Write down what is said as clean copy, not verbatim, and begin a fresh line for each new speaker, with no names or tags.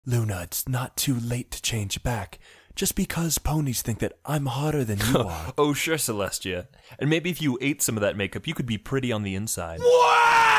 Luna, it's not too late to change back. Just because ponies think that I'm hotter than you are.
Oh, sure, Celestia. And maybe if you ate some of that makeup, you could be pretty on the inside.
What?